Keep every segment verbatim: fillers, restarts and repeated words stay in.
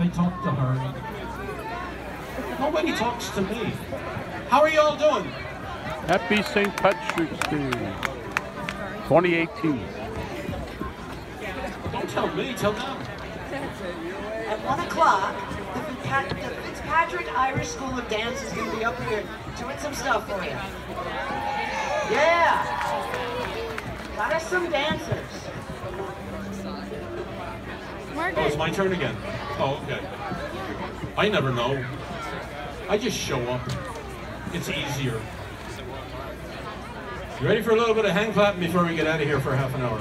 I talk to her. Nobody talks to me. How are you all doing? Happy Saint Patrick's Day, twenty eighteen. Don't tell me, tell them. At one o'clock, the, the Fitzpatrick Irish School of Dance is going to be up here doing some stuff for you. Yeah! Got us some dancers. Oh, it's my turn again. Oh, okay. I never know. I just show up. It's easier. You ready for a little bit of hand clapping before we get out of here for half an hour?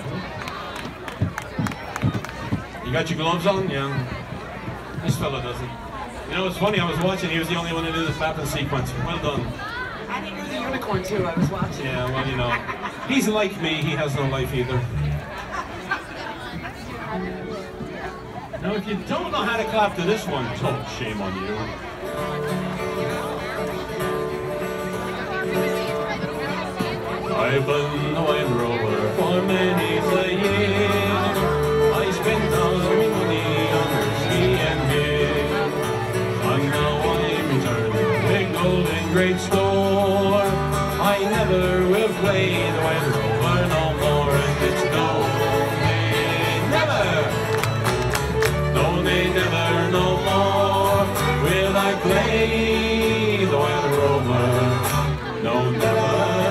You got your gloves on? Yeah. This fella doesn't. You know, it's funny, I was watching, he was the only one to do the clapping sequence. Well done. I didn't do the unicorn too, I was watching. Yeah, well, you know. He's like me, he has no life either. Now, if you don't know how to clap to this one, oh, shame on you. I've been a wine rover for many a year. I spent all my money on whiskey and beer. And now I'm returning to Golden Great Store. I never will play the wine rover no more, and it's no, they never, no, they never no more will I play the wine rover. No, never.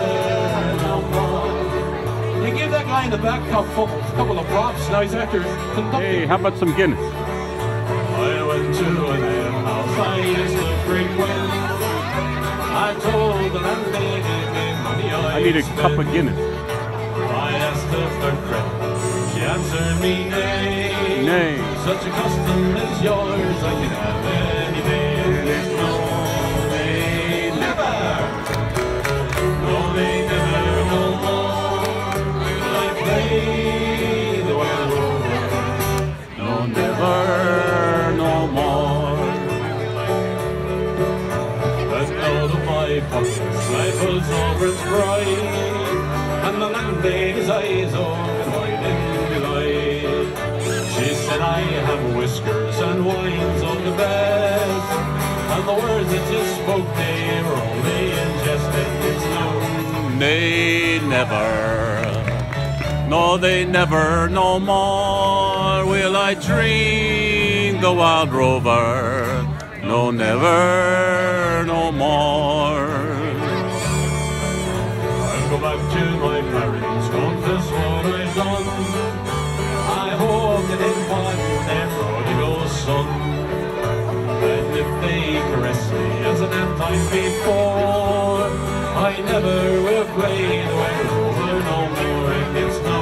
Give that guy in the back couple, couple of props. Now he's after conducting. Hey, how about some Guinness? I went to an alehouse I used to frequent. I told the landlady money I I need a cup of Guinness. I asked her for credit. She answered me nay. Nay. Such a custom as yours I can have any day. There's no, they never. No, they never, no more. The wine rover, no, never, no more. But now that my pocket's rifles over its pride, and the landlady's eyes open wide in delight. She said I have whiskers and wines of the best, and the words that you spoke, they were only in jest, and it's no, They never. No, they never no more will I drink the Wild Rover. No, never no more. I'll go back to my parents, confess what I've done. I hope that in one their prodigal son. And if they caress me as an ant time before, I never will play the Wild Rover no more, and it's no.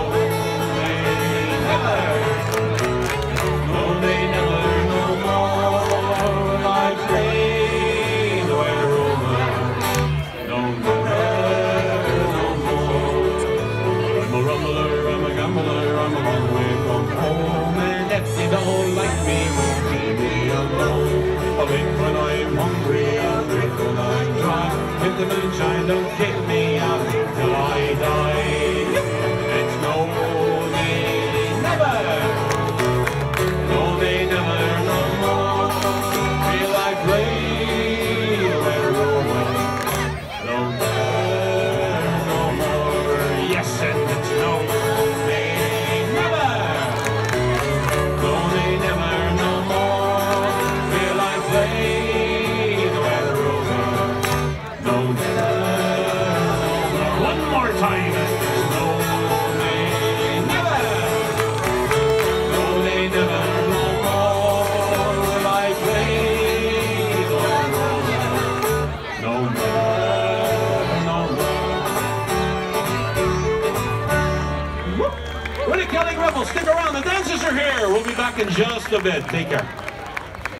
Don't like me, won't leave me alone. I'll drink when I'm hungry, I'll drink when I'm dry. If the moonshine don't kill me, I'll drink till I die. It's no, they never. No, they never, no more. Feel I play the Wild Rover. No, never, no more. Yes, and it's no. Stick around, the dancers are here. We'll be back in just a bit. Take care.